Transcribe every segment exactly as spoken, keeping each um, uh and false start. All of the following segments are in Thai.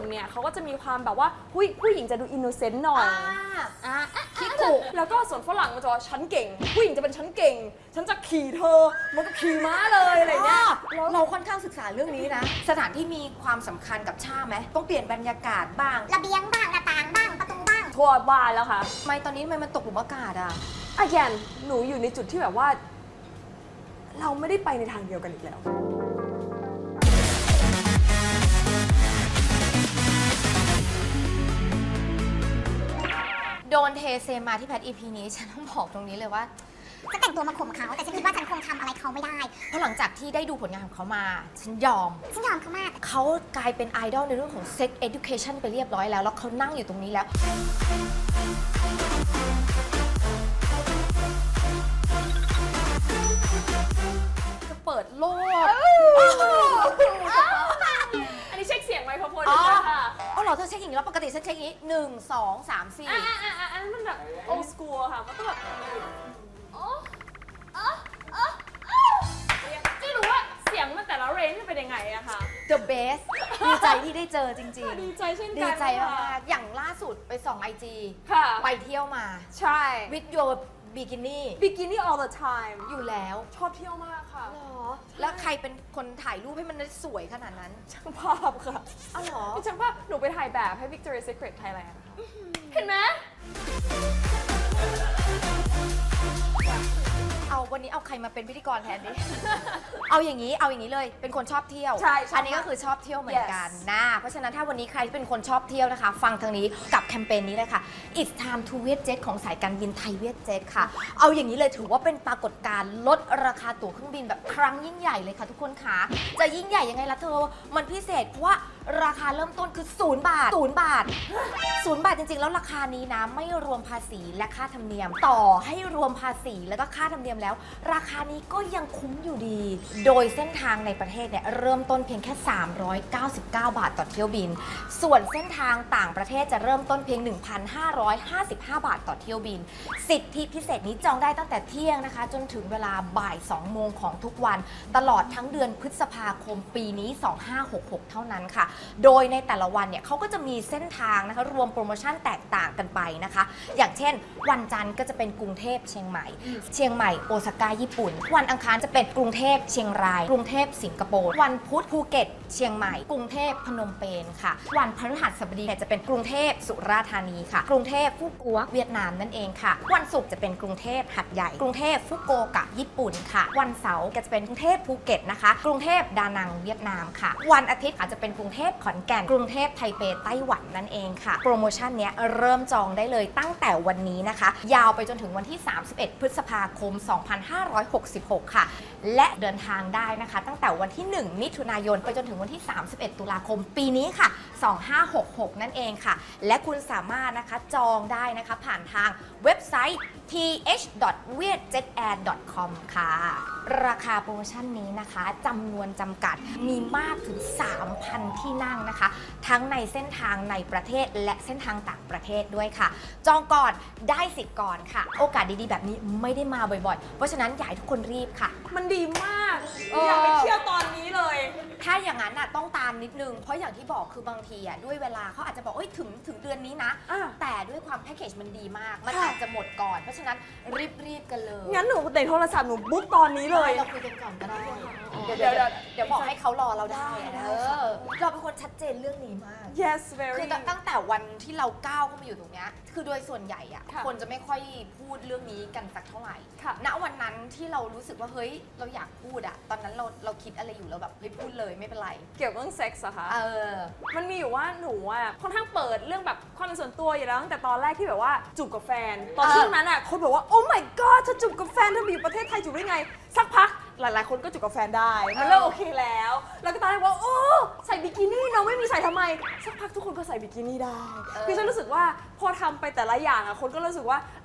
ปุ่นเนี่ยเขาก็จะมีความแบบว่าผู้ผู้หญิงจะดูอินโนเซนต์หน่อยคิกคุแล้วก็ส่วนฝรั่งมันจะว่าฉันเก่งผู้หญิงจะเป็นฉันเก่งฉันจะขี่เธอมันก็ขี่ม้าเลยอะไรเงี้ยเราค่อนข้างศึกษาเรื่องนี้นะสถานที่มีความสำคัญกับชาไหมต้องเปลี่ยนบรรยากาศบ้างระเบียงบ้างหน้าต่างบ้างประตูบ้างทั่วบ้านแล้วค่ะทำไมตอนนี้ทำไมมันตกหลุมอากาศอ่ะ again หนูอยู่ในจุดที่แบบว่าเราไม่ได้ไปในทางเดียวกันอีกแล้วโดนเทเซมาที่แพท อี พี นี้ฉันต้องบอกตรงนี้เลยว่าจะแต่งตัวมาข่มเขาแต่ฉันคิดว่าฉันคงทำอะไรเขาไม่ได้เพราะหลังจากที่ได้ดูผลงานของเขามาฉันยอมฉันยอมเขามากเขากลายเป็นไอดอลในเรื่องของ Sex Education ไปเรียบร้อยแล้วแล้วเขานั่งอยู่ตรงนี้แล้วจะเปิดโลกอันนี้เช็คเสียงไมโครโฟนด้วยค่ะอ๋อเหรอเธอเช็คอย่างนี้แล้วปกติฉันเช็คอย่างนี้หนึ่งสองสามสี่อ่าอ่าอ่าอันนั้นมันแบบ old school ค่ะมันต้องแบบไม่รู้ว่าเสียงมันแต่ละเรนจ์มันเป็นยังไงอะค่ะ The best ดีใจที่ได้เจอจริงๆดีใจเช่นกันดีใจมากอย่างล่าสุดไปส่องไอจีไปเที่ยวมาใช่ with your bikini bikini all the time อยู่แล้วชอบเที่ยวมากค่ะหรอแล้วใครเป็นคนถ่ายรูปให้มันสวยขนาดนั้นช่างภาพค่ะอ๋อเหรอช่างภาพหนูไปถ่ายแบบให้ Victoria's Secret Thailand เห็นไหมเอาวันนี้เอาใครมาเป็นพิธีกรแทนดิ เอาอย่างนี้เอาอย่างนี้เลยเป็นคนชอบเที่ยวใช่อันนี้ก็คือชอบเที่ยวเหมือนกันนะเพราะฉะนั้นถ้าวันนี้ใครที่เป็นคนชอบเที่ยวนะคะฟังทางนี้กับแคมเปญนี้เลยค่ะ It's time to Vietjet ของสายการบินไทย Vietjet ค่ะเอาอย่างนี้เลยถือว่าเป็นปรากฏการณ์ลดราคาตั๋วเครื่องบินแบบครั้งยิ่งใหญ่เลยค่ะทุกคนค่ะจะยิ่งใหญ่ยังไงล่ะเธอมันพิเศษเพราะว่าราคาเริ่มต้นคือศูนย์บาทศูนย์บาทศูนย์บาทจริงๆแล้วราคานี้นะไม่รวมภาษีและค่าธรรมเนียมต่อให้รวมภาษีแล้วก็ค่าธรรมเนียมแล้วราคานี้ก็ยังคุ้มอยู่ดีโดยเส้นทางในประเทศเนี่ยเริ่มต้นเพียงแค่สามร้อยเก้าสิบเก้าบาทต่อเที่ยวบินส่วนเส้นทางต่างประเทศจะเริ่มต้นเพียง หนึ่งพันห้าร้อยห้าสิบห้า บาทต่อเที่ยวบินสิทธิพิเศษนี้จองได้ตั้งแต่เที่ยงนะคะจนถึงเวลาบ่ายสองโมงของทุกวันตลอดทั้งเดือนพฤษภาคมปีนี้สองพันห้าร้อยหกสิบหกเท่านั้นค่ะโดยในแต่ละวันเนี่ยเขาก็จะมีเส้นทางนะคะรวมโปรโมชั่นแตกต่างกันไปนะคะอย่างเช่นวันจันทร์ก็จะเป็นกรุงเทพเชียงใหม่เชียงใหม่โอซาก้าญี่ปุ่นวันอังคารจะเป็นกรุงเทพเชียงรายกรุงเทพสิงคโปร์วันพุธภูเก็ตเชียงใหม่กรุงเทพพนมเปญค่ะวันพฤหัสบดีจะเป็นกรุงเทพสุราษฎร์ธานีค่ะกรุงเทพฟุกุโอกะเวียดนามนั่นเองค่ะวันศุกร์จะเป็นกรุงเทพหัดใหญ่กรุงเทพฟุกุโอกะญี่ปุ่นค่ะวันเสาร์ก็จะเป็นกรุงเทพภูเก็ตนะคะกรุงเทพดานังเวียดนามค่ะวันอาทิตย์อาจจะเป็นกรุงเทพขอนแก่นกรุงเทพไทเปไต้หวันนั่นเองค่ะโปรโมชั่นเนี้ยเริ่มจองได้เลยตั้งแต่วันนี้นะคะยาวไปจนถึงวันที่สามสิบเอ็ดพฤษภาคมสองพันห้าร้อยหกสิบหกค่ะและเดินทางได้นะคะตั้งแต่วันที่หนึ่งมิถุนายนไปจนถึงวันที่สามสิบเอ็ดตุลาคมปีนี้ค่ะสองพันห้าร้อยหกสิบหกนั่นเองค่ะและคุณสามารถนะคะจองได้นะคะผ่านทางเว็บไซต์ ที เอช ดอท เวียดเจ็ตแอร์ ดอท คอม ค่ะราคาโปรโมชั่นนี้นะคะจำนวนจำกัดมีมากถึง สามพัน ที่นั่งนะคะทั้งในเส้นทางในประเทศและเส้นทางต่างประเทศด้วยค่ะจองก่อนได้สิทธิ์ก่อนค่ะโอกาสดีๆแบบนี้ไม่ได้มาบ่อยๆเพราะฉะนั้นอยากให้ทุกคนรีบค่ะมันดีมากอยากไปเที่ยวตอนนี้เลยถ้าอย่างนั้นน่ะต้องตามนิดนึงเพราะอย่างที่บอกคือบางทีอ่ะด้วยเวลาเขาอาจจะบอกเอ้ยถึงถึงเดือนนี้นะแต่ด้วยความแพ็กเกจมันดีมากมันอาจจะหมดก่อนเพราะฉะนั้นรีบๆกันเลยงั้นหนูในโทรศัพท์หนูบุ๊กตอนนี้เลยเราคุยกันก่อนก็ได้เดี๋ยวเดี๋ยวเดี๋ยวบอกให้เขารอเราได้เออเราเป็นคนชัดเจนเรื่องนี้มาก yes very คือตั้งแต่วันที่เราก้าวเข้ามาอยู่ตรงนี้คือโดยส่วนใหญ่อะคนจะไม่ค่อยพูดเรื่องนี้กันสักเท่าไหร่ณวันนั้นที่เรารู้สึกว่าเฮ้ยเราอยากพูดอะตอนนั้นเราเราคิดอะไรอยู่เราแบบเฮ้ยพูดเลยไม่เป็นไรเกี่ยวกับเรื่องเซ็กส์อะคะเออมันมีอยู่ว่าหนูอะค่อนข้างเปิดเรื่องแบบความเป็นส่วนตัวอยู่แล้วตั้งแต่ตอนแรกที่แบบว่าจูบกับแฟนตอนช่วงนั้นอะคนบอกว่าโอ้ my god เธอจูบกับแฟนเธออยู่ประเทศไทยจูบได้ไงสักพักหลายๆคนก็จูบกับแฟนได้มันเริ่มโอเคแล้วแล้วก็ตอนแรกว่าโอ้ใส่บิกินี่น้องไม่มีใส่ทำไมสักพักทุกคนก็ใส่บิกินี่ได้คือฉันรู้สึกว่าพอทำไปแต่ละอย่างอะคนก็รู้สึกว่าเอ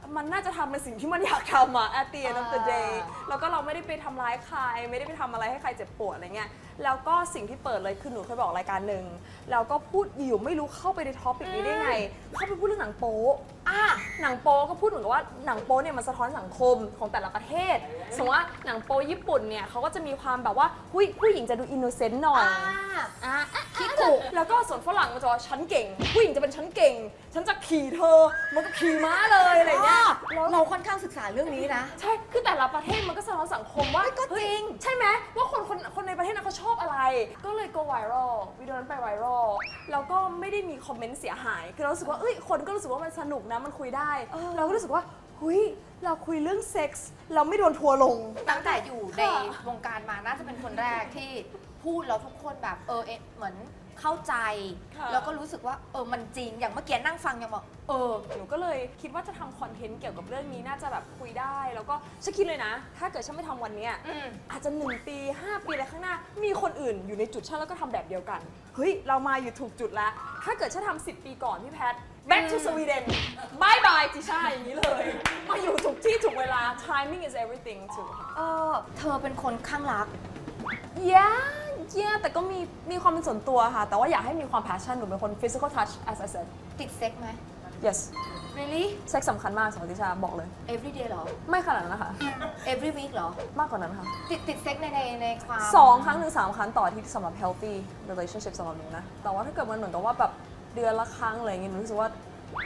มันน่าจะทำในสิ่งที่มันอยากทำอะ at the end of the day แล้วก็เราไม่ได้ไปทำร้ายใครไม่ได้ไปทำอะไรให้ใครเจ็บปวดอะไรเงี้ยแล้วก็สิ่งที่เปิดเลยคือหนูเคยบอกรายการหนึ่งแล้วก็พูดอยู่ไม่รู้เข้าไปในท็อปิกนี้ได้ไงเข้าไปพูดเรื่องหนังโป๊อ่ะหนังโป๊ก็พูดเหมือนกับว่าหนังโป๊เนี่ยมันสะท้อนสังคมของแต่ละประเทศสมมติว่าหนังโป๊ญี่ปุ่นเนี่ยเขาก็จะมีความแบบว่าผู้ผู้หญิงจะดูอินโนเซนต์หน่อยอ่ะคิดถูกแล้วก็ส่วนฝรั่งมันจะว่าฉันเก่งผู้หญิงจะเป็นฉันเก่งฉันจะขี่เธอมันก็ขี่ม้าเลยอะไรเงี้ยเราค่อนข้างศึกษาเรื่องนี้นะใช่คือแต่ละประเทศมันก็สะท้อนสังคมว่าก็จริงใช่ไหมว่าคนคนคนในประเทศนั้นเขาชอบอะไรก็เลย go viral วิดีโอนั้นไป viral แล้วก็ไม่ได้มีคอมเมนต์เสียหายคือเรารู้สึกว่าเอ้ยคนก็รู้สึกว่ามันสนุกนะมันคุยได้เราก็รู้สึกว่าเฮ้ยเราคุยเรื่องเซ็กส์เราไม่โดนทัวร์ลงตั้งแต่อยู่ในวงการมาน่าจะเป็นคนแรกที่พูดแล้วทุกคนแบบเออเหมือนเข้าใจแล้วก็รู้สึกว่าเออมันจริงอย่างเมื่อกี้นั่งฟังยังบอกเออหนูก็เลยคิดว่าจะทำคอนเทนต์เกี่ยวกับเรื่องนี้น่าจะแบบคุยได้แล้วก็ฉันคิดเลยนะถ้าเกิดฉันไม่ทำวันนี้อาจจะหนึ่งปีห้าปีอะไรข้างหน้ามีคนอื่นอยู่ในจุดฉันแล้วก็ทำแบบเดียวกันเฮ้ยเรามาอยู่ถูกจุดแล้วถ้าเกิดฉันทำสิบปีก่อนพี่แพท back to Sweden bye bye จิช่าอย่างนี้เลยมาอยู่ถูกที่ถูกเวลา timing is everything too เออเธอเป็นคนข้างรัก yeah yeah แต่ก็มีมีความเป็นส่วนตัวค่ะแต่ว่าอยากให้มีความ passion หนูเป็นคน physical touch as I said ติดเซ็กไหม yes really เซ็กสำคัญมากสำหรับติชาบอกเลย every day หรอไม่ขนาดนั้นนะคะ every week หรอมากกว่านั้นค่ะติดติดเซ็กในในในความสองครั้งถึงสามครั้งต่ออาทิตย์สำหรับ healthy relationship สำหรับหนูนะแต่ว่าถ้าเกิดมันเหมือนกับว่าแบบเดือนละครั้งอะไรอย่างเงี้ยหนูรู้สึกว่า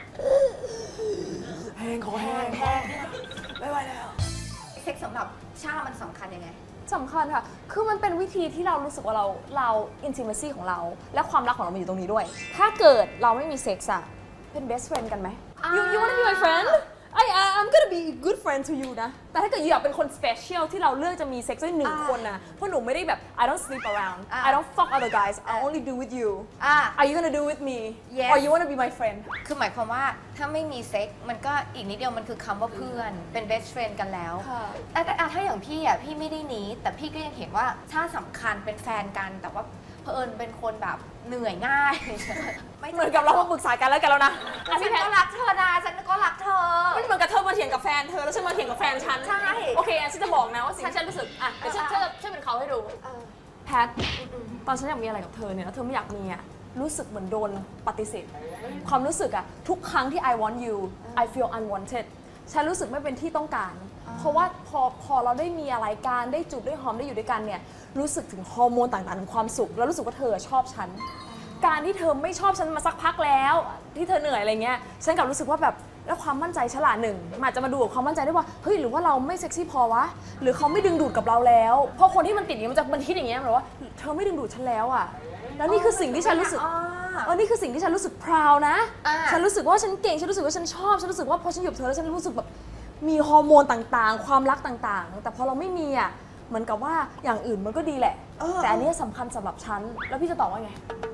แห้งขอแห้งแห้งไม่ไหวแล้วเซ็กสำหรับชามันสำคัญยังไงสำคัญค่ะคือมันเป็นวิธีที่เรารู้สึกว่าเราเรา intimacy ของเราและความรักของเรามันอยู่ตรงนี้ด้วยถ้าเกิดเราไม่มีเซ็กส์อะเป็น best friend กันไหม you you wanna be my friend I I'm gonna be a good friend to you นะแต่ถ้าเกิดอยู่อยากเป็นคน special ที่เราเลือกจะมีเซ็กส์ด้วยหนึ่งคนนะเพราะหนูไม่ได้แบบ I don't sleep around I don't fuck other guys I only do with you Are you gonna do with me or you wanna be my friend คือหมายความว่าถ้าไม่มีเซ็กมันก็อีกนิดเดียวมันคือคำว่าเพื่อนเป็น best friend กันแล้วแต่ถ้าอย่างพี่อ่ะพี่ไม่ได้นี้แต่พี่ก็ยังเห็นว่าถ้าสำคัญเป็นแฟนกันแต่ว่าเผอิญเป็นคนแบบเหนื่อยง่ายเหมือนกับเรามาปรึกษากันแล้วกันแล้วนะฉันก็รักเธอนะฉันก็รักเธอมันเหมือนกับเธอมาเถียงกับแฟนเธอแล้วฉันมาเถียงกับแฟนฉันใช่โอเคฉันจะบอกนะว่าสิ่งที่ฉันรู้สึกอ่ะเดี๋ยวฉันฉันเป็นเขาให้ดูแพทตอนฉันอยากมีอะไรกับเธอเนี่ยแล้วเธอไม่อยากมีอ่ะรู้สึกเหมือนโดนปฏิเสธความรู้สึกอ่ะทุกครั้งที่ I want you I feel unwanted ฉันรู้สึกไม่เป็นที่ต้องการเพราะว่าพอพอเราได้มีอะไรกันได้จูบได้หอมได้อยู่ด้วยกันเนี่ยรู้สึกถึงฮอร์โมนต่างๆถึงความสุขแล้วรู้สึกว่าเธอชอบฉันการที่เธอไม่ชอบฉันมาสักพักแล้วที่เธอเหนื่อยอะไรเงี้ยฉันกลับรู้สึกว่าแบบแล้วความมั่นใจฉลาดหนึ่งมันอาจจะมาดูกับความมั่นใจได้ว่าเฮ้ยหรือว่าเราไม่เซ็กซี่พอวะหรือเขาไม่ดึงดูดกับเราแล้วเพราะคนที่มันติดอย่างนี้มันจะมันคิดอย่างเงี้ยแบบว่าเธอไม่ดึงดูดฉันแล้วอ่ะแล้วนี่คือสิ่งที่ฉันรู้สึกเออนี่คือสิ่งที่ฉันรู้สึก proud นะฉันรู้สึกว่าฉันเก่งฉันรู้สึกว่าฉันชอบฉันรู้สึกว่าพอฉันอยู่กับเธอแล้วฉันรู้สึกแบบมีฮอร์โมนต่างๆความรักต่างๆแต่พอเราไม่มีอ่ะเหมือนกับว่าอย่างอื่นมันก็ดีแหละแต่อันนี้สำคัญสำหรับฉันแล้วพี่จะตอบว่าไง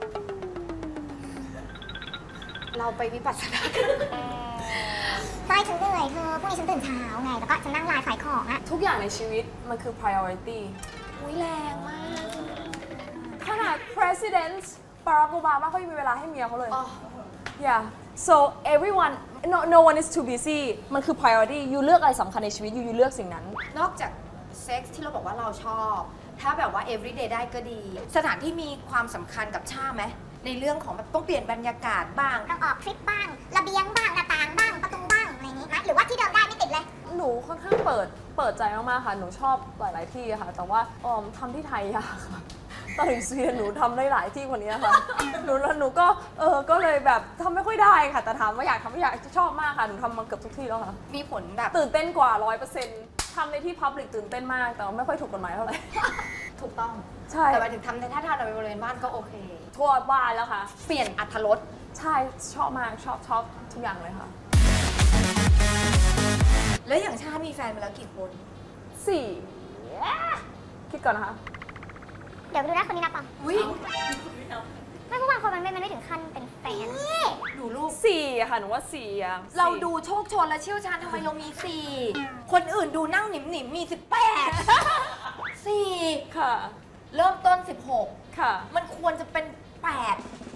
เราไปวิปัสสนากันไม่ฉันเหนื่อยเธอพรุ่งนี้ฉันตื่นเช้าไงแล้วก็ฉันนั่งไลน์ขายของอะทุกอย่างในชีวิตมันคือ priority อุ้ยแรงมากขนาด president Barack Obama เขายังมีเวลาให้เมียเขาเลย yeah so everyone no no one is too busy มันคือ priority ยูเลือกอะไรสำคัญในชีวิตยูยูเลือกสิ่งนั้นนอกจากเซ็กส์ที่เราบอกว่าเราชอบถ้าแบบว่า everyday ได้ก็ดีสถานที่มีความสำคัญกับชาไหมในเรื่องของแบบต้องเปลี่ยนบรรยากาศบ้างต้องออกทริปบ้างระเบียงบ้างหน้าต่างบ้างประตูบ้างอะไรอย่างนี้ไหมหรือว่าที่เดิมได้ไม่ติดเลยหนูค่อนข้างเปิดเปิดใจมากๆค่ะหนูชอบหลายๆที่ค่ะแต่ว่าออมทำที่ไทยยากค่ะตอนถึงสวีเดนหนูทำได้หลายที่กว่านี้ค่ะหนูแล้วหนูก็เออก็เลยแบบทำไม่ค่อยได้ค่ะแต่ถามว่าอยากทำไม่อยากชอบมากค่ะหนูทำมาเกือบทุกที่แล้วค่ะมีผลแบบตื่นเต้นกว่า ร้อยเปอร์เซ็นต์ ทำในที่ public ตื่นเต้นมากแต่ว่าไม่ค่อยถูกกฎหมายเท่าไหร่ถูกต้องใช่แต่หมายถึงทำในท่าทางในบริเวณบ้านก็โอเคทั่วบ้านแล้วค่ะเปลี่ยนอรรถรสใช่ชอบมากชอบชอบทุกอย่างเลยค่ะแล้วอย่างชามีแฟนมาแล้วกี่คนสี่คิดก่อนนะคะเดี๋ยวดูนะคนนี้นับป่ะอุ้ยไม่เพราะบางคนมันไม่ไม่ถึงขั้นเป็นแฟนดูลูกสี่ค่ะหนูว่าสี่อะเราดูโชคชนและเชี่ยวชาญทำไมเรามีสี่คนอื่นดูนั่งหนิมหนิมมีสิบแปดสี่ค่ะเริ่มต้นสิบหกค่ะมันควรจะเป็นแปด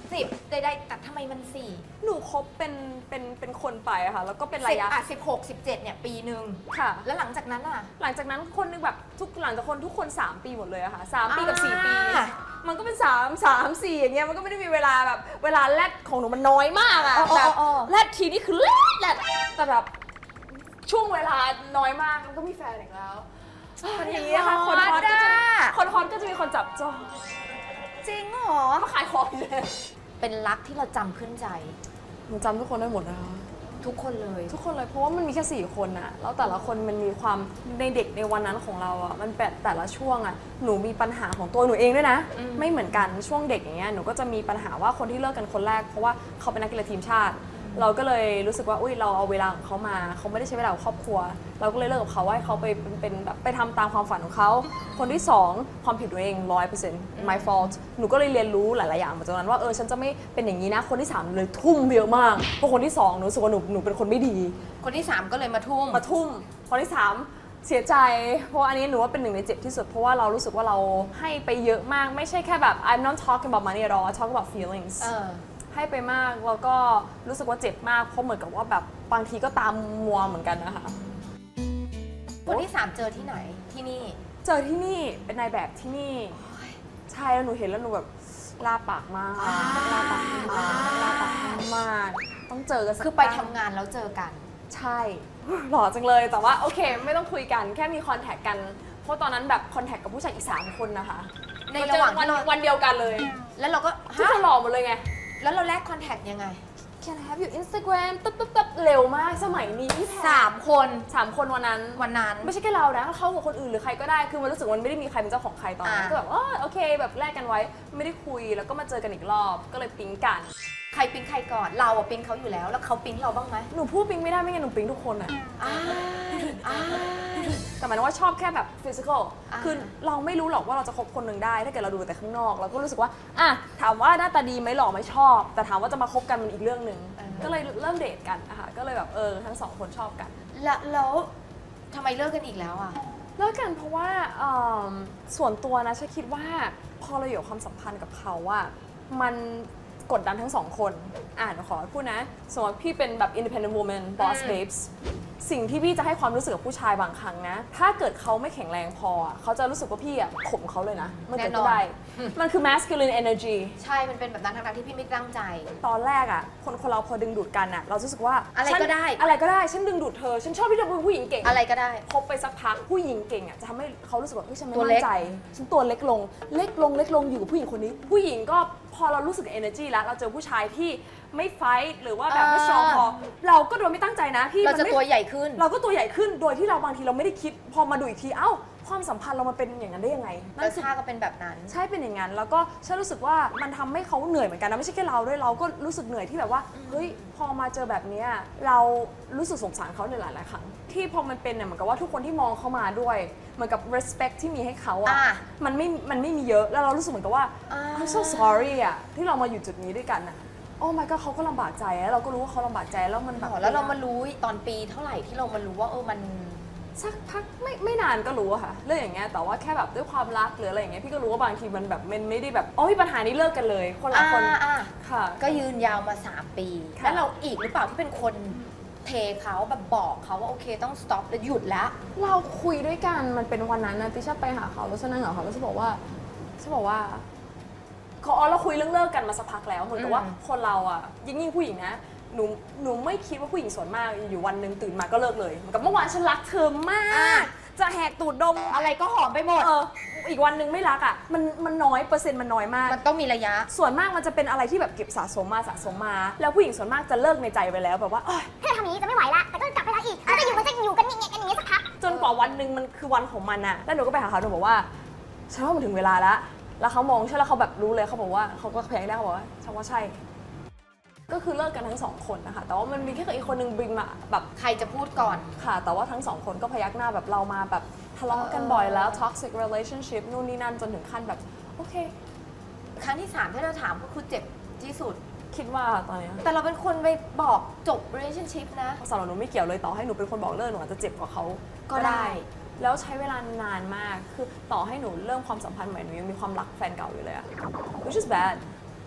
สิบใดๆแต่ทำไมมันสี่หนูคบเป็นเป็นเป็นคนไปอะค่ะแล้วก็เป็นระสิบยะอ่ะสิบหกสิบเจ็ดเนี่ยปีหนึ่งค่ะแล้วหลังจากนั้นอ่ะหลังจากนั้นคนนึงแบบทุกหลังจากคนทุกคนสามปีหมดเลยอะค่ะสามปีกับสี่ปีอ่ามันก็เป็นสามสามสี่อย่างเงี้ยมันก็ไม่ได้มีเวลาแบบเวลาแลดของหนูมันน้อยมากอะอ๋ออ๋อแบบอ๋อแลดทีนี่คือแลดแลดแต่แบบช่วงเวลาน้อยมากมันก็มีแฟนอีกแล้วอย่างเงี้ยค่ะคนฮอตก็จะคนฮอตก็จะมีคนจับจ้องจริงเหรอมาขายของอยู่เลยเป็นรักที่เราจำขึ้นใจหนูจำทุกคนได้หมดนะคะทุกคนเลยทุกคนเลยเพราะว่ามันมีแค่สี่คนอะแล้วแต่ละคนมันมีความในเด็กในวันนั้นของเราอะมันแบบแต่ละช่วงอะหนูมีปัญหาของตัวหนูเองด้วยนะอืมไม่เหมือนกันช่วงเด็กอย่างเงี้ยหนูก็จะมีปัญหาว่าคนที่เลิกกันคนแรกเพราะว่าเขาเป็นนักกีฬาทีมชาติ เราก็เลยรู้สึกว่าอุ้ยเราเอาเวลาของเขามาเขาไม่ได้ใช้เวลากับครอบครัว เราก็เลยเลิกกับเขาว่าให้เขาไปเป็นเป็นแบบไปทำตามความฝันของเขาคนที่สองความผิดตัวเอง ร้อยเปอร์เซ็นต์ my fault หนูก็เลยเรียนรู้หลายๆอย่างมาจากนั้นว่าเออฉันจะไม่เป็นอย่างนี้นะคนที่สามเลยทุ่มเยอะมากเพราะคนที่สองหนูรู้สึกว่าหนูหนูเป็นคนไม่ดีคนที่สามก็เลยมาทุ่มมาทุ่มคนที่สามเสียใจ เพราะว่าอันนี้หนูว่าเป็นหนึ่งในเจ็บที่สุด เพราะว่าเรารู้สึกว่าเราให้ไปเยอะมาก ไม่ใช่แค่แบบ I'm not talking about money at all I talk about feelings เออให้ไปมากแล้วก็รู้สึกว่าเจ็บมากเพราะเหมือนกับว่าแบบบางทีก็ตามมัวเหมือนกันนะคะคนที่สามเจอที่ไหนที่นี่เจอที่นี่เป็นนายแบบที่นี่ใช่แล้วหนูเห็นแล้วหนูแบบลาปากมากลาปากมากลาปากมากต้องเจอกันสักคือไปรั้งทำงานแล้วเจอกันใช่ หล่อจังเลยแต่ว่าโอเคไม่ต้องคุยกันแค่มีคอนแทคกัน เพราะตอนนั้นแบบคอนแทคกับผู้ชายอีกสามคนนะคะในระหว่างวันที่เราวันเดียวกันเลยแล้วเราก็ทุกฮะคนหล่อหมดเลยไงแล้วเราแลกคอนแทคยังไง Can I have your Instagram ตึ๊บตึ๊บตึ๊บเร็วมากสมัยนี้พี่แพรสามคนสามคนวันนั้นวันนั้นไม่ใช่แค่เรานะเขากับคนอื่นหรือใครก็ได้คือมันรู้สึกว่ามันไม่ได้มีใครเป็นเจ้าของใครตอนนั้นอ่าก็แบบอ๋อโอเคแบบแลกกันไว้ไม่ได้คุยแล้วก็มาเจอกันอีกรอบก็เลยปิ๊งกันใครปิ๊งใครก่อน เราอะปิ๊งเขาอยู่แล้ว แล้วเขาปิ๊งเราบ้างไหมหนูพูดปิ๊งไม่ได้ไม่งั้นหนูปิ๊งทุกคนอะอ้ายอ้ายแต่หมายถึงว่าชอบแค่แบบฟิสิกอลอ่าคือเราไม่รู้หรอกว่าเราจะคบคนหนึ่งได้ ถ้าเกิดเราดูแต่ข้างนอก เราก็รู้สึกว่าอ่ะถามว่าหน้าตาดีไหมหล่อไหมชอบ แต่ถามว่าจะมาคบกันมันอีกเรื่องหนึ่ง ก็เลยเริ่มเดทกันนะคะก็เลยแบบเออทั้งสองคนชอบกันแล้วแล้วทำไมเลิกกันอีกแล้วอะเลิกกันเพราะว่าเอิ่มส่วนตัวนะฉันคิดว่าพอเราอยู่ความสัมพันธ์กับเขาอะมันกดดันทั้งสองคนอ่านขอพูดนะสมมติพี่เป็นแบบ independent woman boss babes สิ่งที่พี่จะให้ความรู้สึกกับผู้ชายบางครั้งนะ ถ้าเกิดเขาไม่แข็งแรงพออะเขาจะรู้สึกว่าพี่อะข่มเขาเลยนะมันเกิดขึ้นได้ มันคือ masculine energy ใช่มันเป็นแบบนั้นทั้งๆที่พี่ไม่ตั้งใจตอนแรกอะคนคนเราพอดึงดูดกันอะเราจะรู้สึกว่าอะไรฉันก็ได้อะไรก็ได้ฉันดึงดูดเธอฉันชอบที่เธอเป็นผู้หญิงเก่งอะไรก็ได้คบไปสักพักผู้หญิงเก่งอ่ะจะทำให้เขารู้สึกว่าเฮ้ยฉันไม่ตัวมั่เล็นกใจฉันตัวเล็กลงเล็กลงเล็กลงอยู่กับผู้หญิงคนนี้ ผู้หญิงก็พอเรารู้สึก energy แล้วเราเจอผู้ชายที่ไม่ไฟท์หรือว่าแบบไม่สตรองพอเราก็โดยไม่ตั้งใจนะพี่เราจะมันไม่ตัวใหญ่ขึ้นเราก็ตัวใหญ่ขึ้นโดยที่เราบางทีเราไม่ได้คิดพอมาดูอีกทีเอ้าความสัมพันธ์เรามันเป็นอย่างนั้นได้ยังไงแล้นั่วนคือชาก็เป็นแบบนั้นใช่เป็นอย่างนั้นแล้วก็ฉันรู้สึกว่ามันทำให้เขาเหนื่อยเหมือนกันนะไม่ใช่แค่เราด้วยเราก็รู้สึกเหนื่อยที่แบบว่าเฮ้ยพอมาเจอแบบเนี้ยเรารู้สึกสงสารเขาในหลาย ๆ ครั้งที่พอมันเป็นเนี่ยเหมือนกับว่าทุกคนที่มองเขามาด้วยเหมือนกับ respect ที่มีให้เขาอะอ่ะมันไม่มันไม่มีเยอะแล้วเรารู้สึกเหมือนกับว่าอ่า I'm so sorry อะที่เรามาอยู่จุดนี้ด้วยกันอะโอ้ my god เขาก็ลำบากใจแล้วเราก็รู้ว่าเขาลำบากใจแล้วมันแบบอ๋อแล้วเรามารู้ตอนปีเท่าไหร่ที่เรามารู้ว่าเออมันสักพักไม่ไม่นานก็รู้อะค่ะเรื่องอย่างเงี้ยแต่ว่าแค่แบบด้วยความรักหรืออะไรอย่างเงี้ยพี่ก็รู้ว่าบางทีมันแบบมันไม่ได้แบบอ๋อมีปัญหานี้เลิกกันเลยคนละคนอ่าอ่าค่ะก็ยืนยาวมา สาม ปีค่ะแล้วเราอีกหรือเปล่าที่เป็นคนเทเขาแบบบอกเขาว่าโอเคต้อง stop แล้วหยุดแล้วเราคุยด้วยกันมันเป็นวันนั้นนะติชาไปหาเขาแล้วฉันนั่งกับเขาแล้วฉันบอกว่าฉันบอกว่าเขาอ๋อเราคุยเรื่องเลิกกันมาสักพักแล้วเหมือนกับว่าอืมคนเราอะยิ่งยิ่งผู้หญิงนะหนูหนูไม่คิดว่าผู้หญิงส่วนมากอยู่วันหนึ่งตื่นมาก็เลิกเลยเหมือนกับเมื่อวานฉันรักเธอมาก จะแหกตูดดมอะไรก็หอมไปหมดเอออีกวันหนึ่งไม่รักอะมันมันน้อยเปอร์เซ็นต์มันน้อยมากมันต้องมีระยะส่วนมากมันจะเป็นอะไรที่แบบเก็บสะสมมาสะสมมา แล้วผู้หญิงส่วนมากจะเลิกในใจไปแล้วแบบว่าเอ้ยถ้าทำอย่างนี้จะไม่ไหวละ แต่ก็กลับไปรักอีกแล้วจะอยู่มันจะอยู่กันอย่างเงี้ยกันอย่างเงี้ยสักพักจนกว่าวันหนึ่งมันคือวันของมันอะแล้วหนูก็ไปหาเขาหนูบอกว่าฉันว่ามันถึงเวลาแล้วแล้วเขามองใช่แล้วเขาแบบรู้เลยเขาบอกว่าเขาก็พยักหน้าเขาบอกว่าฉันว่าใช่ ก็คือเลิกกันทั้งสองคนนะคะแต่ว่ามันมีแค่อีกคนนึงบริงมาแบบใครจะพูดก่อนค่ะ แต่ว่าทั้งสองคนก็พยักหน้าแบบเรามาแบบทะเลาะกันบ่อยแล้ว toxic relationship นู่นนี่นั่นจนถึงขั้นแบบโอเคครั้งที่สามที่เราถามก็คือเจ็บที่สุดคิดว่าตอนเนี้ยแต่เราเป็นคนไปบอกจบ relationship นะสำหรับหนูไม่เกี่ยวเลยต่อให้หนูเป็นคนบอกเลิกหนูอาจจะเจ็บกว่าเขาก็ได้แล้วใช้เวลานานมากคือต่อให้หนูเริ่มความสัมพันธ์ใหม่หนูยังมีความรักแฟนเก่าอยู่เลยอะ which is bad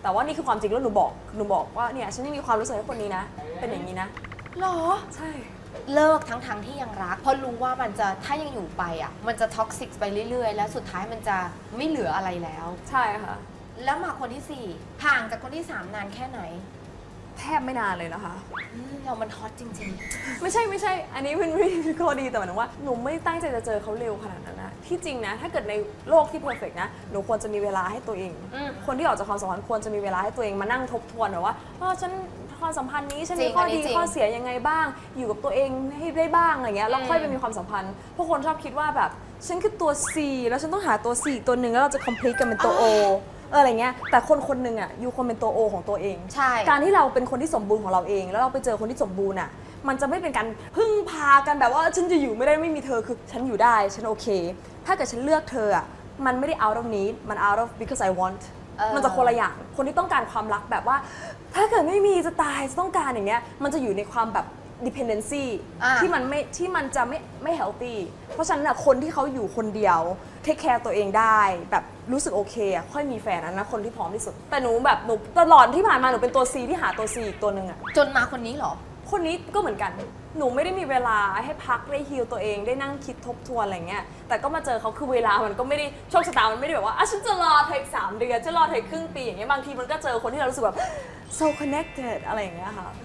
แต่ว่านี่คือความจริงแล้วหนูบอกหนูบอกว่าเนี่ยฉันยังมีความรู้สึกให้คนนี้นะเป็นอย่างนี้นะหรอใช่เลิกทั้งๆทที่ยังรักเพราะรู้ว่ามันจะถ้ายังอยู่ไปอ่ะมันจะท็อกซิกไปเรื่อยๆแล้วสุดท้ายมันจะไม่เหลืออะไรแล้วใช่ค่ะแล้วมาคนที่สี่ห่างจากคนที่สามนานแค่ไหนแทบไม่นานเลยนะคะอืมเรามันฮอตจริงไม่ใช่ไม่ใช่ อันนี้เป็นวิข้อดีแต่หมายถึงว่าหนูไม่ตั้งใจจะเจอเขาเร็วขนาดนั้นนะที่จริงนะถ้าเกิดในโลกที่เพอร์เฟกต์นะหนูควรจะมีเวลาให้ตัวเองอืมคนที่ออกจากความสัมพันธ์ควรจะมีเวลาให้ตัวเองมานั่งทบทวนแบบว่าเออฉันความสัมพันธ์นี้ฉันจริมีงข้ออันนี้ดีจริงข้อเสียยังไงบ้าง อยู่กับตัวเองให้ได้บ้างอะไรเงี้ยแล้วอืมค่อยไปมีความสัมพันธ์เพราะคนชอบคิดว่าแบบฉันคือตัว C แล้วฉันต้องหาตัว C ตัวหนึ่งแล้วเราจะ complete กันเป็นตัว O เอออะไรเงี้ยแต่คนคนหนึ่งอ่ะอยู่คนเป็นตัว O ของตัวเองใช่การที่เราเป็นคนที่สมบูรณ์ของเราเอง แล้วเราไปเจอคนที่สมบูรณ์อ่ะมันจะไม่เป็นการพึ่งพากันแบบว่าฉันจะอยู่ไม่ได้ไม่มีเธอคือฉันอยู่ได้ฉันโอเค ถ้าเกิดฉันเลือกเธออ่ะมันไม่ได้ out of need มัน out of because I want เออมันจะคนละอย่างคนที่ต้องการความรักแบบว่า ถ้าเกิดไม่มีจะตายจะต้องการอย่างเงี้ยมันจะอยู่ในความแบบ dependency อ่ะที่มันไม่ที่มันจะไม่ไม่ healthy เพราะฉะนั้นอ่ะคนที่เขาอยู่คนเดียว take care ตัวเองได้แบบรู้สึกโอเคอ่ะค่อยมีแฟนอันนะคนที่พร้อมที่สุดแต่หนูแบบหนูตลอดที่ผ่านมาหนูเป็นตัว C ที่หาตัว C อีกตัวหนึ่งอ่ะจนมาคนนี้เหรอคนนี้ก็เหมือนกัน หนูไม่ได้มีเวลาให้พักได้ฮีลตัวเองได้นั่งคิดทบทวนอะไรเงี้ย แต่ก็มาเจอเขาคือเวลามันก็ไม่ได้โชคชะตา มันไม่ได้แบบว่าอ่ะฉันจะรอเธออีกสามเดือนจะรอเธออีกครึ่งปีอย่างเงี้ย บางทีมันก็เจอคนที่เรารู้สึกแบบ so connected อะไรอย่างเงี้ยค่ะ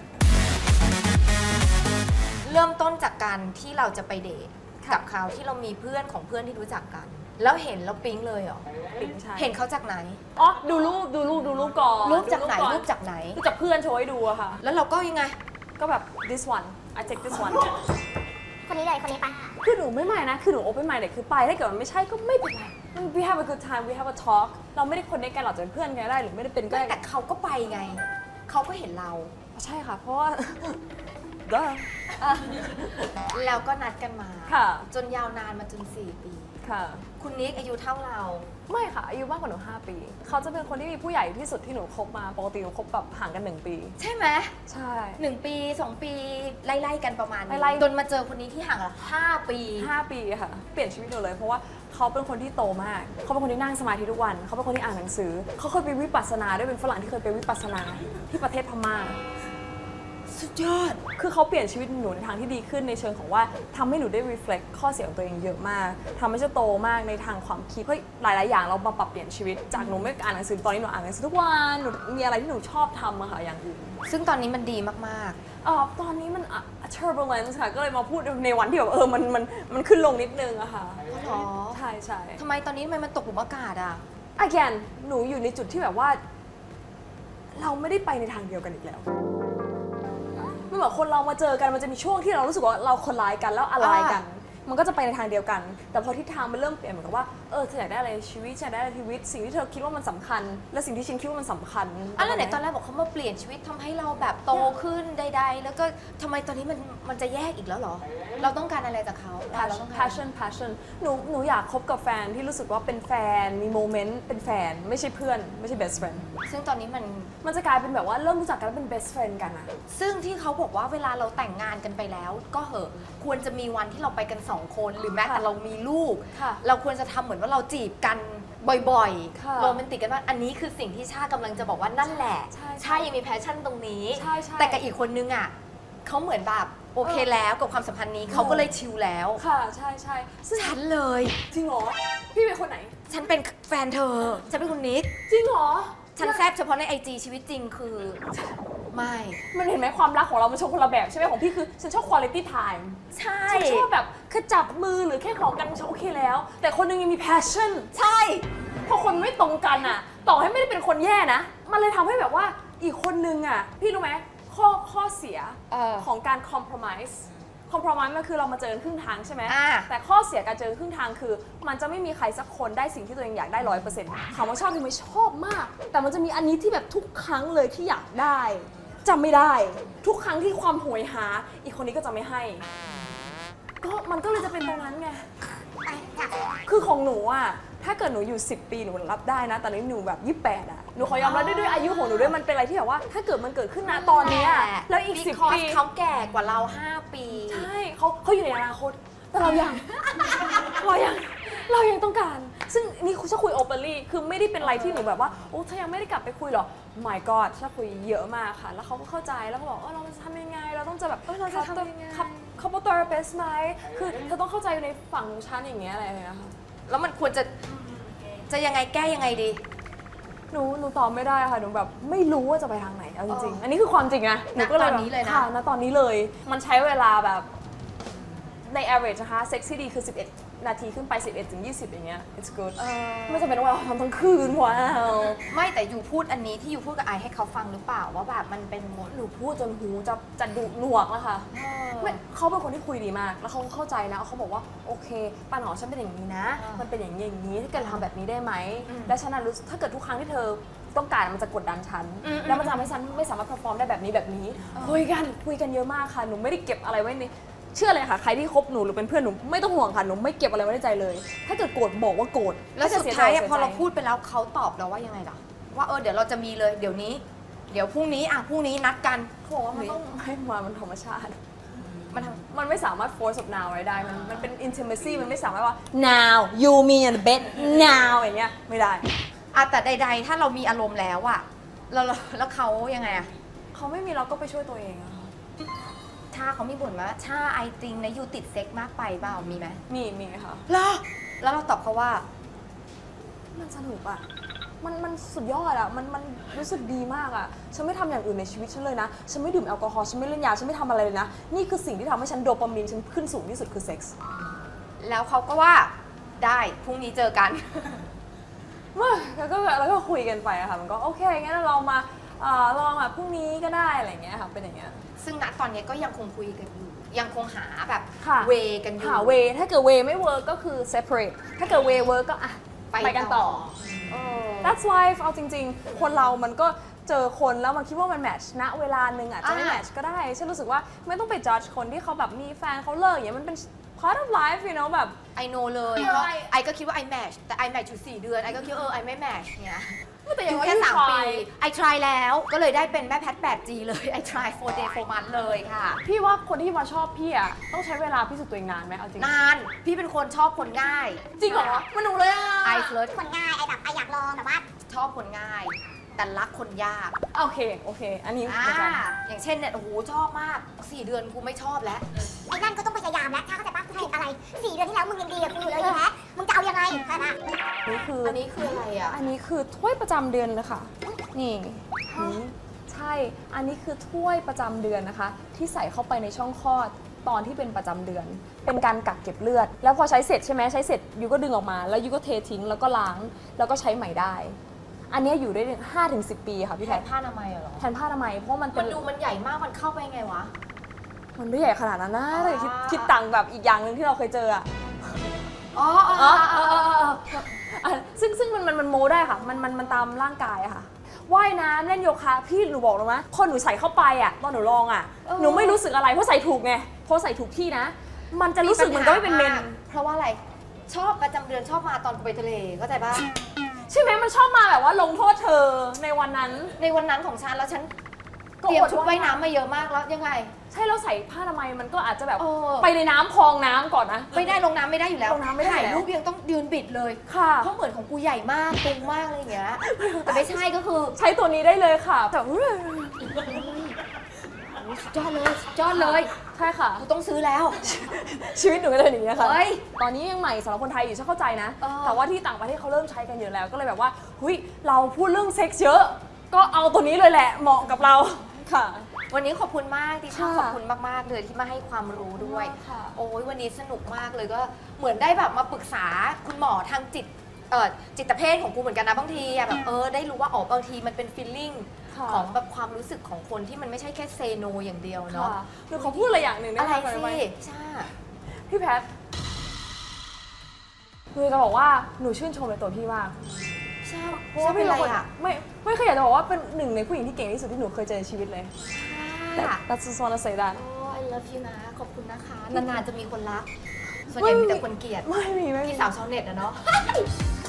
เริ่มต้นจากการที่เราจะไปเดทค่ะกับเขาที่เรามีเพื่อนของเพื่อนที่รู้จักกัน แล้วเห็นแล้วปิ๊งเลยเหรอปิ๊งใช่เห็นเขาจากไหนอ๋อดูรูปดูรูปดูรูปก่อนรูปจากไหนดูรูปจากไหนรูปจากเพื่อนโชว์ให้ดูอะค่ะแล้วเราก็ยังไงก็แบบ this one I take this one คนนี้เลยคนนี้ปะคือหนูไม่ใหม่นะ คือหนู open mind คือไปถ้าเกิดมันไม่ใช่ก็ไม่เป็นไรมัน we have a good time we have a talk เราไม่ได้คนในกันหรอกจะเป็นเพื่อนกันได้หรือไม่ได้เป็นก็ได้แต่เขาก็ไปไง เขาก็เห็นเราใช่ค่ะ เพราะว่า Duh แล้วก็นัดกันมาค่ะจนยาวนานมาจนสี่ปีค่ะคุณนิกอายุเท่าเราไม่ค่ะ อายุมากกว่าหนูห้าปี เขาจะเป็นคนที่มีผู้ใหญ่ที่สุดที่หนูคบมา ปกติหนูคบแบบห่างกันหนึ่งปีใช่ไหมใช่หนึ่งปีสองปีไล่ๆกันประมาณนี้ไล่ๆจนมาเจอคนนี้ที่ห่างกันห้าปีห้าปีค่ะ เปลี่ยนชีวิตหนูเลยเพราะว่าเขาเป็นคนที่โตมาก เขาเป็นคนที่นั่งสมาธิทุกวัน เขาเป็นคนที่อ่านหนังสือ เขาเคยไปวิปัสสนาด้วยเป็นฝรั่งที่เคยไปวิปัสสนาที่ประเทศพม่าสุดยอดคือเขาเปลี่ยนชีวิตหนูในทางที่ดีขึ้นในเชิงของว่าทำให้หนูได้ reflect ข้อเสียของตัวเองเยอะมากทำให้ฉันโตมากในทางความคิดเฮ้ยหลาย ๆ อย่างเรามาปรับเปลี่ยนชีวิตจากหนูไม่อ่านหนังสือตอนนี้หนูอ่านหนังสือทุกวันหนูมีอะไรที่หนูชอบทำอะค่ะอย่างอื่นซึ่งตอนนี้มันดีมากเอ่อตอนนี้มันอ่ะ turbulence ค่ะก็เลยมาพูดในวันที่แบบเออมันมันมันขึ้นลงนิดนึงอะค่ะๆอ๋อเหรอใช่ใช่ทำไมตอนนี้ทำไมมันตกหลุมอากาศอ่ะ again หนูอยู่ในจุดที่แบบว่า เราไม่ได้ไปในทางเดียวกันอีกแล้วมันเหมือนคนเรามาเจอกันมันจะมีช่วงที่เรารู้สึกว่าเราคนร้ายกันแล้วอะไรกัน มันก็จะไปในทางเดียวกัน แต่พอทิศทางมันเริ่มเปลี่ยนเหมือนกับว่าเออเธออยากได้อะไรในชีวิตฉันอยากได้อะไรในชีวิต สิ่งที่เธอคิดว่ามันสำคัญ และสิ่งที่ฉันคิดว่ามันสำคัญอ่ะแล้วไหนตอนแรกบอกเขามาเปลี่ยนชีวิตทำให้เราแบบโตขึ้นใดๆ แล้วก็ทำไมตอนนี้มันมันจะแยกอีกแล้วเหรอ เราต้องการอะไรจากเขาเราต้องการ passion passion หนูหนูอยากคบกับแฟนที่รู้สึกว่าเป็นแฟนมีโมเมนต์เป็นแฟนไม่ใช่เพื่อนไม่ใช่ best friend ซึ่งตอนนี้มันมันจะกลายเป็นแบบว่าเริ่มรู้จักกันแล้วเป็น best friend กันอะซึ่งที่เขาบอกว่าเวลาเราแต่งงานกันไปแล้ว ก็เหอะควรจะมีวันที่เราไปกันสองคนหรือแม้แต่เรามีลูกค่ะเราควรจะทำเหมือนว่าเราจีบกันบ่อยค่ะๆโรแมนติกกันว่าอันนี้คือสิ่งที่ชากำลังจะบอกว่านั่นแหละใช่ใช่ใช่ยังมีแพชชั่นตรงนี้ใช่ใช่แต่กับอีกคนนึงอ่ะเขาเหมือนแบบโอเคเออแล้วกับความสัมพันธ์นี้เขาก็เลยชิลแล้วค่ะใช่ใช่ซึ่งฉันเลยจริงเหรอพี่เป็นคนไหนฉันเป็นแฟนเธอ ฉันเป็นคุณนิกจริงเหรอฉันแซบเฉพาะในไอจีชีวิตจริงคือ ไม่มันเห็นไหมความรักของเรามันชอบคนละแบบใช่ไหมของพี่คือฉันชอบ quality time ใช่ฉันชอบแบบแค่จับมือหรือแค่หอมกันฉันโอเคแล้ว แต่คนหนึงยังมี passion ใช่พอคนไม่ตรงกันอ่ะ ต่อให้ไม่ได้เป็นคนแย่นะ มันเลยทำให้แบบว่าอีกคนนึงอ่ะ พี่รู้ไหมข้อข้อเสียเออของการ compromise compromise มันคือเรามาเจอกันครึ่งทางใช่ไหมอ่าแต่ข้อเสียการเจอกันครึ่งทางคือ มันจะไม่มีใครสักคนได้สิ่งที่ตัวเองอยากได้ร้อยเปอร์เซ็นต์ถามว่าชอบหรือไม่ชอบมาก แต่มันจะมีอันนี้ที่แบบทุกครั้งเลยที่อยากได้จำไม่ได้ ทุกครั้งที่ความโหยหา อีกคนนี้ก็จะไม่ให้ ก็มันก็เลยจะเป็นตรงนั้นไงไปอยากคือของหนูอะถ้าเกิดหนูอยู่สิบปีหนูรับได้นะ แต่นี้หนูแบบยี่สิบแปดอะหนูขอยอมรับด้วยด้วยอายุของหนูด้วยมันเป็นอะไรที่แบบว่า ถ้าเกิดมันเกิดขึ้นนะตอนเนี้ยแล้วอีกสิบ Because ปีเขาแก่กว่าเราห้าปีใช่เขาเขาอยู่ในอนาคต แต่เรายัง เรายังเรายังต้องการ ซึ่งนี่ฉันคุยโอเปอรี่คือไม่ได้เป็นอะไรที่หนูแบบว่าโอ้เธอยังไม่ได้กลับไปคุยหรอ my god ชาคุยเยอะมากค่ะแล้วเขาก็เข้าใจแล้วก็บอกเออเราจะทำยังไงเราต้องจะแบบเออเราจะทำยังไง couple therapist ไหมคือเธอต้องเข้าใจในฝั่งของฉันอย่างเงี้ยอะไรอย่างเงี้ยค่ะแล้วมันควรจะจะยังไงแก้ยังไงดีหนูหนูตอบไม่ได้ค่ะหนูแบบไม่รู้ว่าจะไปทางไหนเอาจริงๆอันนี้คือความจริงนะหนูก็เลยณตอนนี้เลยนะค่ะณตอนนี้เลยมันใช้เวลาแบบใน average นะคะเซ็กซี่ดีคือสิบเอ็ดนาทีขึ้นไปสิบเอ็ดถึงยี่สิบอย่างเงี้ย it's good ไม่จำเป็นต้องว่าทำทั้งคืนว้าวไม่แต่ยูพูดอันนี้ที่ยูพูดกับไอให้เขาฟังหรือเปล่าว่าแบบมันเป็นหมดหนูพูดจนหูจะจะดุหนวกแล้วค่ะไม่เขาเป็นคนที่คุยดีมากแล้วเขาเข้าใจนะเขาบอกว่าโอเคปัญหาฉันเป็นอย่างนี้นะมันเป็นอย่างนี้อย่างนี้ถ้าเกิดทำแบบนี้ได้ไหมและฉันรู้ถ้าเกิดทุกครั้งที่เธอต้องการมันจะกดดันฉันแล้วมันจะทำให้ฉันไม่สามารถ perform ได้แบบนี้แบบนี้คุยกันคุยกันเยอะมากค่ะหนูไม่ได้เก็บอะไรไว้ในเชื่อเลยค่ะใครที่คบหนูหรือเป็นเพื่อนหนูไม่ต้องห่วงค่ะหนูไม่เก็บอะไรไว้ในใจเลยถ้าเกิดโกรธบอกว่าโกรธแล้วสุดท้ายพอเราพูดไปแล้วเขาตอบเราว่ายังไงล่ะว่าเออเดี๋ยวเราจะมีเลยเดี๋ยวนี้เดี๋ยวพรุ่งนี้อ่ะพรุ่งนี้นัดกันเขาบอกว่ามันต้องให้มามันธรรมชาติมันมันไม่สามารถ force of now ไว้ได้มันมันเป็น intimacy มันไม่สามารถว่า now you me in the bed now อย่างเงี้ยไม่ได้อ่ะแต่ใดๆถ้าเรามีอารมณ์แล้วอะแล้วแล้วเขายังไงอะเขาไม่มีเราก็ไปช่วยตัวเองอะชาเขามีบ่นว่าชาไอติงนะยูติดเซ็กมากไปเปล่ามีไหมมีมีค่ะแล้วแล้วเราตอบเขาว่ามันสนุกอะมันมันสุดยอดอะมันมันรู้สึกดีมากอะฉันไม่ทำอย่างอื่นในชีวิตฉันเลยนะฉันไม่ดื่มแอลกอฮอล์ฉันไม่เล่นยาฉันไม่ทำอะไรเลยนะนี่คือสิ่งที่ทำให้ฉันโดปามีนฉันขึ้นสูงที่สุดคือเซ็กส์แล้วเขาก็ว่าได้พรุ่งนี้เจอกันแล้วก็แล้วก็คุยกันไปอะค่ะมันก็โอเคงั้นเรามาลองแบบพรุ่งนี้ก็ได้อะไรเงี้ยค่ะเป็นอย่างเงี้ยซึ่งณตอนนี้ก็ยังคงคุยกันอยู่ยังคงหาแบบเวกันอยู่หาเวถ้าเกิดเวไม่เวิร์กก็คือ separate ถ้าเกิดเวเวิร์กก็อ่ะไปกันต่อ that's life เอาจริงๆคนเรามันก็เจอคนแล้วมันคิดว่ามันแมทช์ณเวลาหนึ่งอาจจะไม่แมทช์ก็ได้ฉันรู้สึกว่าไม่ต้องไป judge คนที่เขาแบบมีแฟนเขาเลิกอย่างเงี้ยมันเป็น part of life you know แบบ I know เลยเพราะไอก็คิดว่า I match แต่ I match อยู่สี่เดือนไอก็คิดเออ I ไม่ match เนี่ยอยู่แค่สามปี I try แล้วก็เลยได้เป็นแม่แพท แปดจี เลย I try four day four month เลยค่ะพี่ว่าคนที่มาชอบพี่อะต้องใช้เวลาพิสูจน์ตัวเองนานไหมเอาจริงนานพี่เป็นคนชอบคนง่ายจริงเหรอมันหนูเลยอะ I flirt คนง่ายไอแบบไออยากลองแบบว่าชอบคนง่ายแต่รักคนยากโอเคโอเคอันนี้อ่าอย่างเช่นเนี่ยโอ้โหชอบมากสี่เดือนกูไม่ชอบแล้วไอ้นั่นก็ต้องพยายามแล้วถ้าเข้าใจป่ะกูผิดอะไรสี่เดือนที่แล้วมึงยังดีกับกูอยู่เลยแฮะมึงจะเอายังไงคะนะนี่คืออันนี้คืออะไรอ่ะอันนี้คือถ้วยประจำเดือนเลยค่ะนี่นี่ใช่อันนี้คือถ้วยประจำเดือนนะคะที่ใส่เข้าไปในช่องคลอดตอนที่เป็นประจำเดือนเป็นการกักเก็บเลือดแล้วพอใช้เสร็จใช่ไหมใช้เสร็จยูก็ดึงออกมาแล้วยูก็เททิ้งแล้วก็ล้างแล้วก็ใช้ใหม่ได้อันนี้อยู่ได้ ห้าถึงสิบ ปีค่ะพี่แพทแทนผ้าอนามัยเหรอแทนผ้าอนามัยเพราะมันเป็นมันดูมันใหญ่มากมันเข้าไปไงวะมันไม่ใหญ่ขนาดนั้นนะเลยคิดคิดต่างแบบอีกอย่างหนึ่งที่เราเคยเจออะอ๋ออ๋อซึ่งซึ่งมันมันมันโมได้ค่ะมันมันมันตามร่างกายอะค่ะว่ายน้ำเล่นโยคะพี่หนูบอกเลยมั้ยพอหนูใส่เข้าไปอะตอนหนูลองอะหนูไม่รู้สึกอะไรเพราะใส่ถูกไงเพราะใส่ถูกที่นะมันจะรู้สึกเหมือนก็ไม่เป็นเมนเพราะว่าอะไรชอบประจำเดือนชอบมาตอนไปทะเลเข้าใจป่ะใช่ไหมมันชอบมาแบบว่าลงโทษเธอในวันนั้นในวันนั้นของฉันแล้วฉันเตรียมชุดว่ายน้ำมาเยอะมากแล้วยังไงใช่เราใส่ผ้าอนามัยมันก็อาจจะแบบไปในน้ำคลองน้ำก่อนนะไม่ได้ลงน้ำไม่ได้อยู่แล้วลงน้ำไม่ได้ถ่ายรูปยังต้องยืนบิดเลยค่ะเพราะเหมือนของกูใหญ่มากตุงมากอะไรอย่างเงี้ยแต่ไม่ใช่ก็คือใช้ตัวนี้ได้เลยค่ะแต่จอดเลยจอดเลยใช่ค่ะกูต้องซื้อแล้วชีวิตหนูก็เลยอย่างนี้ค่ะตอนนี้ยังใหม่สำหรับคนไทยอยู่ฉันเข้าใจนะแต่ว่าที่ต่างประเทศเขาเริ่มใช้กันเยอะแล้วก็เลยแบบว่าเฮ้ยเราพูดเรื่องเซ็กซ์เยอะก็เอาตัวนี้เลยแหละเหมาะกับเราค่ะวันนี้ขอบคุณมากที่ชอบขอบคุณมากๆเลยที่มาให้ความรู้ด้วยโอ้ยวันนี้สนุกมากเลยก็เหมือนได้แบบมาปรึกษาคุณหมอทางจิตเอ่อจิตเภทของกูเหมือนกันนะบางทีแบบเออได้รู้ว่าอ๋อบางทีมันเป็นฟีลลิ่งของแบบความรู้สึกของคนที่มันไม่ใช่แค่เซโนอย่างเดียวเนาะคือเขาพูดอะไรอย่างหนึ่งอะไรสิใช่พี่แพทคือจะบอกว่าหนูชื่นชมในตัวพี่มากใช่เพราะว่าเป็นอะไรอ่ะไม่ไม่เคยอยากจะบอกว่าเป็นหนึ่งในผู้หญิงที่เก่งที่สุดที่หนูเคยเจอในชีวิตเลยThat's just wanna say that โอ้ I love you นะขอบคุณนะคะนานๆจะมีคนรักส่วนใหญ่มีแต่คนเกลียดไม่มีไม่มีพี่สาวชาวเน็ตอะเนาะ